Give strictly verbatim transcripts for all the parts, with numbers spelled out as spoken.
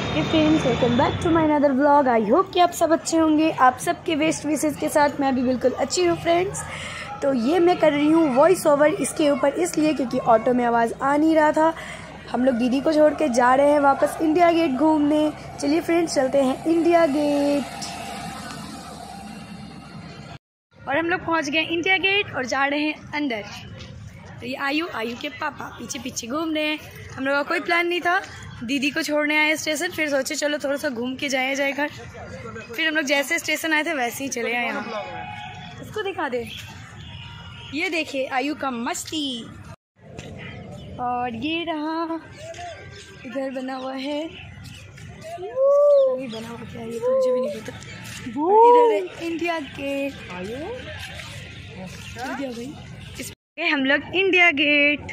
Hey friends, welcome back to my another vlog. I hope कि आप सब अच्छे होंगे। आप सबके बेस्ट विशेस के साथ मैं भी बिल्कुल अच्छी हूँ फ्रेंड्स। तो ये मैं कर रही हूँ वॉइस ओवर इसके ऊपर इसलिए क्योंकि ऑटो में आवाज़ आ नहीं रहा था। हम लोग दीदी को छोड़ के जा रहे हैं वापस इंडिया गेट घूमने। चलिए फ्रेंड्स, चलते हैं इंडिया गेट। और हम लोग पहुँच गए इंडिया गेट और जा रहे हैं अंदर। तो ये आयु आयु के पापा पीछे पीछे घूम रहे हैं। हम लोग का कोई प्लान नहीं था, दीदी को छोड़ने आए स्टेशन, फिर सोचे चलो थोड़ा सा घूम के जाया जाए घर। फिर हम लोग जैसे स्टेशन आए थे वैसे ही चले आए यहाँ। इसको दिखा दे, ये देखिए आयु का मस्ती। और ये रहा इधर बना हुआ है, बना हुआ क्या है ये तो मुझे भी नहीं पता। इधर है इंडिया गेट। इंडिया भाई हम लोग इंडिया गेट।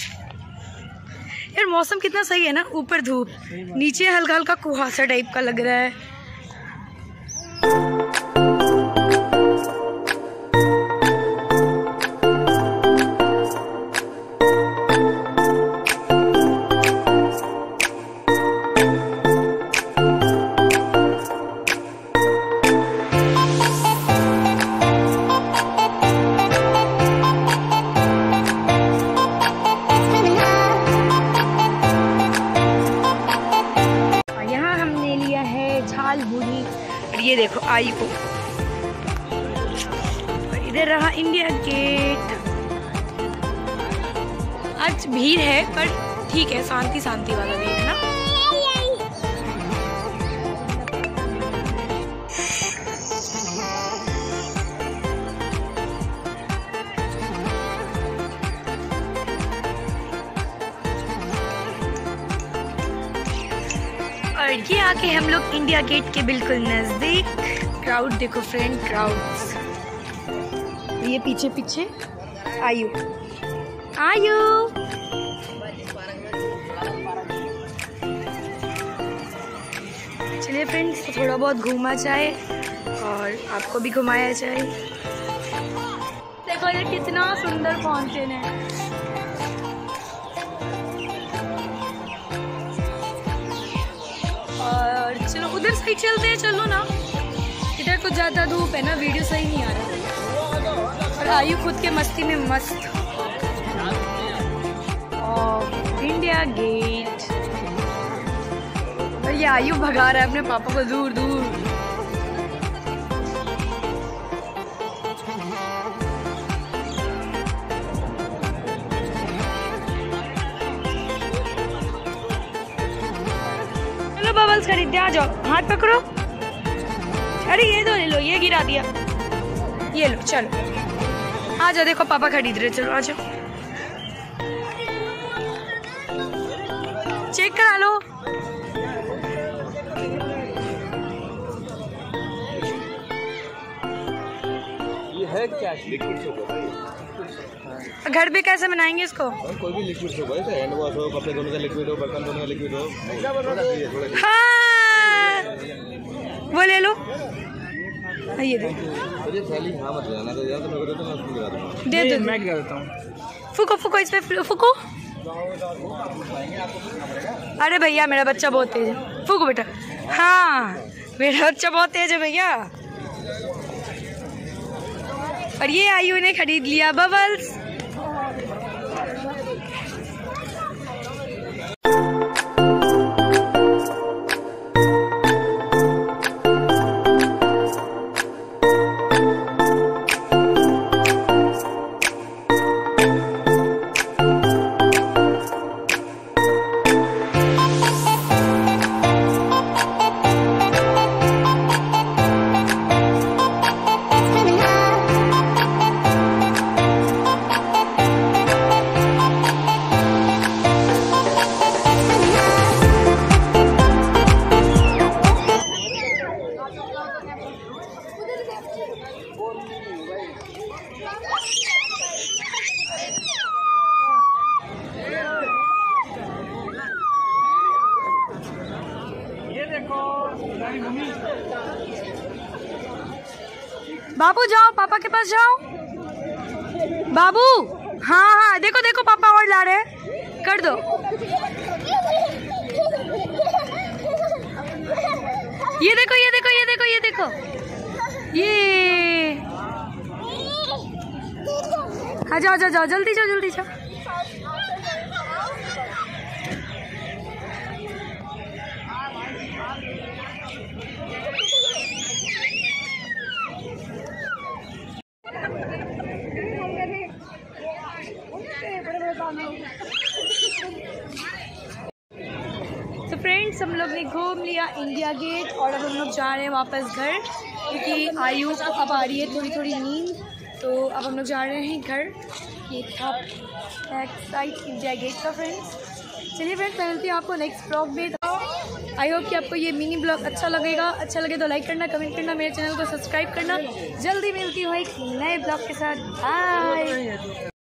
यार मौसम कितना सही है ना, ऊपर धूप, नीचे हल्का हल्का कुहासा टाइप का लग रहा है। और ये देखो आई को। और इधर रहा इंडिया गेट। आज भीड़ है पर ठीक है, शांति शांति वाला भीड़ है ना। और ये आके हम लोग इंडिया गेट के बिल्कुल नजदीक। क्राउड देखो फ्रेंड, क्राउड्स। ये पीछे पीछे आयु आयु। चलिए फ्रेंड्स, तो थोड़ा बहुत घूमा जाए और आपको भी घुमाया जाए। देखो ये कितना सुंदर फाउंटेन है। और चलो उधर साइड चलते हैं, चलो ना। इधर कुछ ज़्यादा धूप है ना, वीडियो सही नहीं आ रहा। और आयु खुद के मस्ती में मस्त। और इंडिया गेट। और ये आयु भगा रहा है अपने पापा को दूर दूर। बबल्स खरीदते, आ जाओ, हाथ पकड़ो। अरे ये दो ले लो, ये गिरा दिया, ये लो। चलो आ जाओ, देखो पापा खरीद रहे, चलो आ जाओ, चेक करा लो। ये है क्या? लिक्विड सोप है। घर पे कैसे बनाएंगे इसको? कोई भी लिक्विड सोप है, हैंड वॉश हो, कपड़े धोने का लिक्विड हो, बर्तन धोने का लिक्विड हो। हाँ वो ले लो। ये दे मुझे थैली हाँ मत लेना, तो यार तो मेरे को तो मैं उसको गिरा दूंगा। दे दो, मैं गिरा देता हूँ। फूको फूको इसमें, फूको। अरे भैया मेरा बच्चा बहुत तेज है, फूको बेटा। हाँ मेरा बच्चा बहुत तेज है भैया। और ये आयु ने खरीद लिया बबल्स। बाबू जाओ, पापा के पास जाओ। बाबू हाँ हाँ देखो देखो पापा और ला रहे हैं, कर दो। ये देखो ये देखो ये देखो ये देखो ये। हाँ जाओ जाओ जाओ जल्दी जाओ जल्दी जाओ। तो फ्रेंड्स हम लोग ने घूम लिया इंडिया गेट और अब हम लोग जा रहे हैं वापस घर, क्योंकि आयु को अब आ रही है थोड़ी थोड़ी नींद। तो अब हम लोग जा रहे हैं घर। ये था बैक साइड इंडिया गेट का फ्रेंड्स। चलिए फ्रेंड्स मैं मिलती हूँ आपको नेक्स्ट ब्लॉग में। आई होप कि आपको ये मिनी ब्लॉग अच्छा लगेगा। अच्छा लगे तो लाइक करना, कमेंट करना, मेरे चैनल को सब्सक्राइब करना। जल्दी मिलती हूँ एक नए ब्लॉग के साथ। बाय।